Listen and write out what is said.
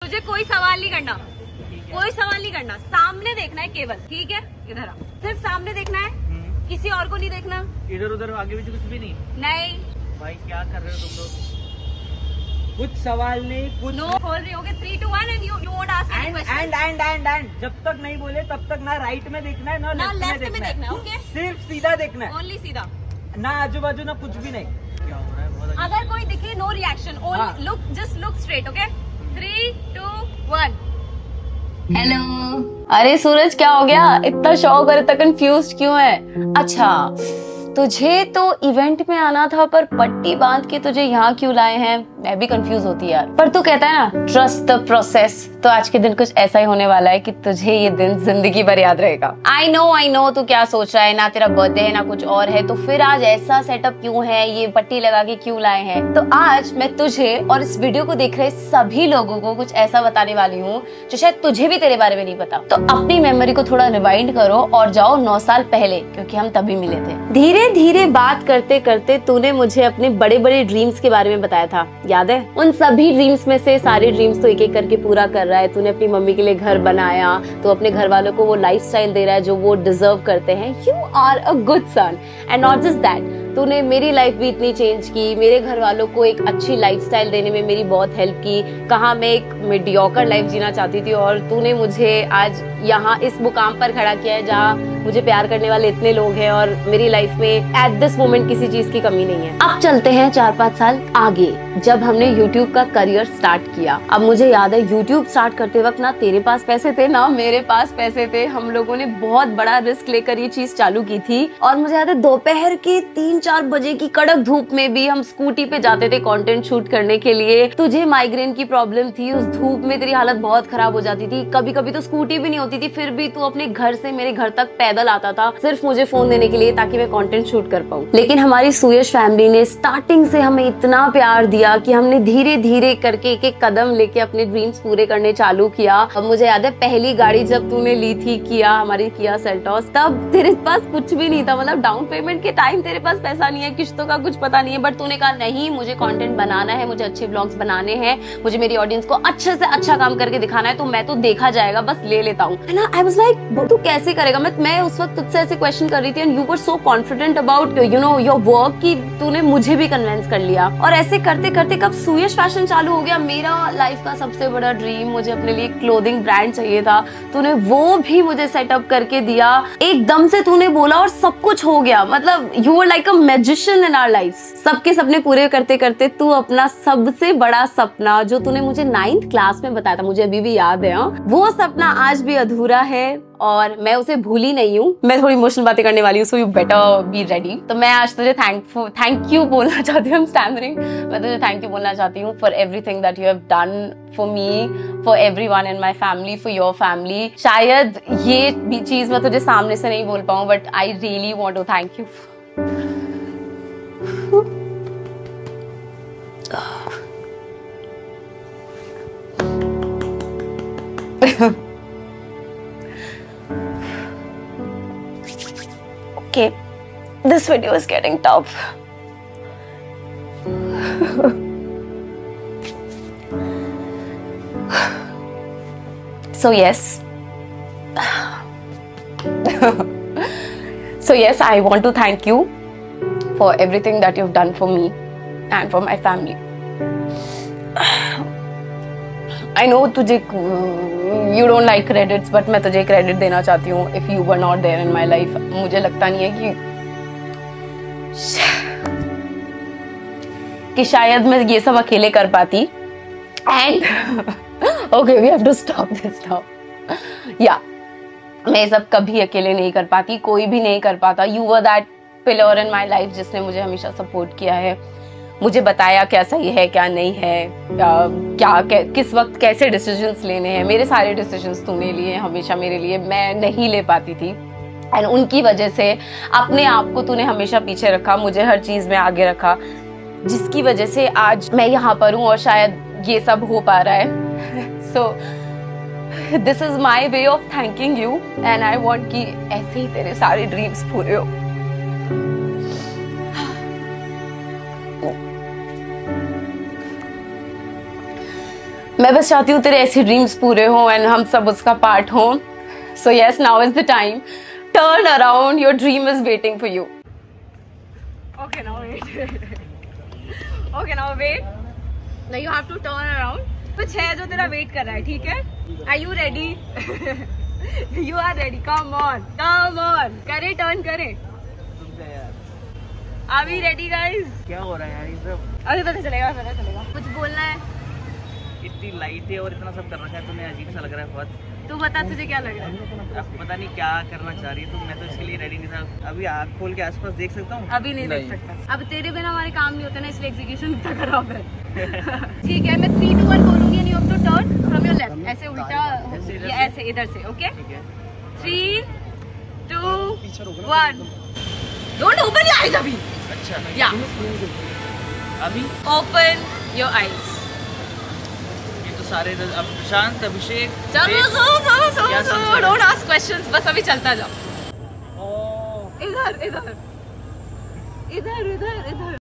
तुझे कोई सवाल नहीं करना, कोई सवाल नहीं करना, सामने देखना है केवल, ठीक है? इधर आ, सिर्फ सामने देखना है, किसी और को नहीं देखना, इधर उधर आगे पीछे कुछ भी नहीं। नहीं भाई क्या कर रहे हो तुम लोग? कुछ सवाल नहीं, कुछ नो बोल रही होगे 3, 2, 1 and you won't ask any question. And जब तक नहीं बोले तब तक ना राइट में देखना है ना लेफ्ट में देखना है। ओके, सिर्फ सीधा देखना है, ओनली सीधा, ना आजू बाजू ना कुछ भी नहीं। क्या हो रहा है? बहुत अगर कोई दिखे no reaction, only look, just look straight, okay? 3, 2, 1। Hello. अरे सूरज क्या हो गया, इतना शौक और इतना कंफ्यूज क्यों है? अच्छा तुझे तो इवेंट में आना था पर पट्टी बांध के तुझे यहाँ क्यों लाए हैं? मैं भी कंफ्यूज होती यार। पर तू कहता है ना ट्रस्ट द प्रोसेस, तो आज के दिन कुछ ऐसा ही होने वाला है कि तुझे ये दिन जिंदगी भर याद रहेगा। आई नो तू क्या सोच रहा है, ना तेरा बर्थडे है ना कुछ और है, तो फिर आज ऐसा सेटअप क्यों है, ये पट्टी लगा के क्यों लाए हैं? तो आज मैं तुझे और इस वीडियो को देख रहे सभी लोगों को कुछ ऐसा बताने वाली हूँ जो शायद तुझे भी तेरे बारे में नहीं पता। तो अपनी मेमोरी को थोड़ा रिवाइंड करो और जाओ 9 साल पहले, क्योंकि हम तभी मिले थे। धीरे धीरे बात करते करते तूने मुझे अपने बड़े बड़े ड्रीम्स के बारे में बताया था, याद है? उन सभी ड्रीम्स में से सारे ड्रीम्स तो एक एक करके पूरा कर रहा है। तूने अपनी मम्मी के लिए घर बनाया, तो अपने घर वालों को वो लाइफस्टाइल दे रहा है जो वो डिजर्व करते हैं। You are a good son and not just that, तूने मेरी लाइफ भी इतनी चेंज की, मेरे घर वालों को एक अच्छी लाइफस्टाइल देने में मेरी बहुत हेल्प की। कहाँ मैं एक मीडियोकर लाइफ जीना चाहती थी और तूने मुझे आज यहाँ इस मुकाम पर खड़ा किया है जहाँ मुझे प्यार करने वाले इतने लोग हैं और मेरी लाइफ में एट दिस मोमेंट किसी चीज की कमी नहीं है। अब चलते हैं 4-5 साल आगे, जब हमने YouTube का करियर स्टार्ट किया। अब मुझे याद है YouTube स्टार्ट करते वक्त ना तेरे पास पैसे थे ना मेरे पास पैसे थे। हम लोगों ने बहुत बड़ा रिस्क लेकर ये चीज चालू की थी और मुझे याद है दोपहर के 3-4 बजे की कड़क धूप में भी हम स्कूटी पे जाते थे कंटेंट शूट करने के लिए। तुझे माइग्रेन की प्रॉब्लम थी, उस धूप में तेरी हालत बहुत खराब हो जाती थी, कभी कभी तो स्कूटी भी नहीं होती थी, फिर भी तू अपने घर से मेरे घर तक पैदल आता था सिर्फ मुझे फोन देने के लिए ताकि मैं कंटेंट शूट कर पाऊं। लेकिन हमारी सुयश फैमिली ने स्टार्टिंग से हमें इतना प्यार दिया कि हमने धीरे धीरे करके एक एक कदम लेके अपने ड्रीम्स पूरे करने चालू किया। अब मुझे याद है पहली गाड़ी जब तूने ली थी किया, हमारी किया सेल्टॉस, तब तेरे पास कुछ भी नहीं था, मतलब डाउन पेमेंट के टाइम तेरे पास पैसा नहीं है, किश्तों का कुछ पता नहीं है, बट तूने कहा नहीं मुझे कंटेंट बनाना है, मुझे अच्छे ब्लॉग्स बनाने हैं, मुझे मेरी ऑडियंस को अच्छे से अच्छा काम करके दिखाना है, तो मैं तो देखा जाएगा बस ले लेता हूँ, है ना? आई वाज लाइक तू कैसे करेगा? मैं उस वक्त तुझसे ऐसे क्वेश्चन कर रही थी and you were so confident about you know your work कि तूने मुझे भी कन्विंस कर लिया। और ऐसे करते करते कब सुयश फैशन चालू हो गया, मेरा लाइफ का सबसे बड़ा ड्रीम, मुझे अपने लिए क्लोथिंग ब्रांड चाहिए था, तूने वो भी मुझे सेटअप करके दिया। एकदम से तूने बोला और सब कुछ हो गया, मतलब you were like a magician in our life. सबके सपने पूरे करते करते तू अपना सबसे बड़ा सपना जो तूने मुझे 9th क्लास में बताया था, मुझे अभी भी याद है, वो सपना आज भी अधूरा है और मैं उसे भूली नहीं हूँ। मैं थोड़ी इमोशनल बातें करने वाली हूँ, so you better be ready. तो मैं आज तुझे थैंक यू बोलना चाहती हूँ, मैं तुझे थैंक यू बोलना चाहती हूँ for everything that you have done for me, for everyone in my family, for your family. शायद ये भी चीज मैं तुझे सामने से नहीं बोल पाऊँ, but I really want to thank you. Okay, this video is getting tough. So yes, I want to thank you for everything that you've done for me and for my family. I know तुझे you don't like credits, but मैं तुझे credit देना चाहती हूँ। If you were not there in my life, मुझे लगता नहीं है कि शायद मैं ये सब अकेले कर पाती। And okay, we have to stop this now. Yeah, मैं ये सब कभी अकेले नहीं कर पाती, कोई भी नहीं कर पाता। You were that pillar in my life जिसने मुझे हमेशा सपोर्ट किया है, मुझे बताया क्या सही है क्या नहीं है, किस वक्त कैसे डिसीजंस लेने हैं। मेरे सारे डिसीजंस तूने लिए हमेशा मेरे लिए, मैं नहीं ले पाती थी एंड उनकी वजह से अपने आप को तूने हमेशा पीछे रखा, मुझे हर चीज में आगे रखा, जिसकी वजह से आज मैं यहाँ पर हूँ और शायद ये सब हो पा रहा है। So this is my way of thanking you and I want कि ऐसे ही तेरे सारे ड्रीम्स पूरे हो। मैं बस चाहती हूँ तेरे ऐसे ड्रीम्स पूरे हों एंड हम सब उसका पार्ट हों. So yes, now is the time. Turn around, your dream is waiting for you. Okay, now wait. Okay, now wait. Now you have to turn around. कुछ है जो तेरा वेट कर रहा है, ठीक है? Are you ready? You are ready. Come on, come on. करे टर्न करे. Are we ready, guys? क्या हो रहा है यार ये सब? अभी पता चलेगा, पता चलेगा. कुछ बोलना है? इतनी लाइट है और इतना सब कर रखा है, तुम्हें अजीब सा लग रहा है बहुत. तू बता तुझे क्या लग रहा है? अब पता नहीं क्या करना चाह रही है तुम. मैं तो इसके लिए रेडी नहीं था. अभी आँख खोल के आसपास देख सकता हूँ? अभी नहीं देख सकता. अब तेरे बिना हमारे काम नहीं होते ना, इसलिए एग्जीक्यूशन इतना खराब है. ठीक है, मैं 3, 2, 1 बोलूंगी and you have to turn from your left. ऐसे उल्टा, ये ऐसे इधर से. Okay, 3, 2, 1. Don't open your eyes अभी. अच्छा या अभी ओपन योर आईज. ये तो सारे अब प्रशांत, अभिषेक, चलो सो डोंट आस्क क्वेश्चंस. बस अभी चलता जाओ. इधर इधर इधर इधर इधर.